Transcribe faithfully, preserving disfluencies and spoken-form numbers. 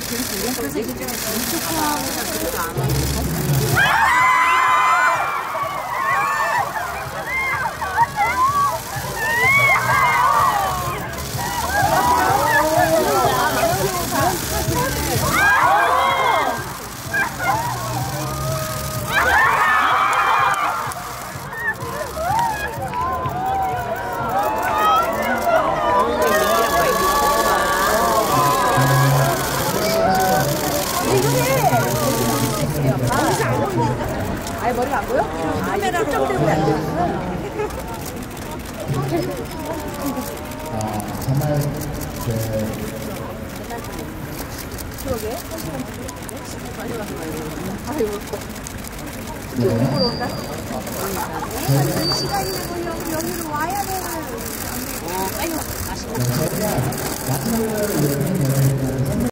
그래서 이게 좀 조금하고가 그래도 안 와요. 아예 머리가 안 보여? 카메라로 때문에 안 되는구나. 아, 정말 그 그러게. 한 시간 뒤에 많이 가서 아이고. 여기로 온다? 이 시간이 되고 여기, 여기로 와야 되는. 어, 빨리 맛있다. 저희가 마지막으로 여행 여행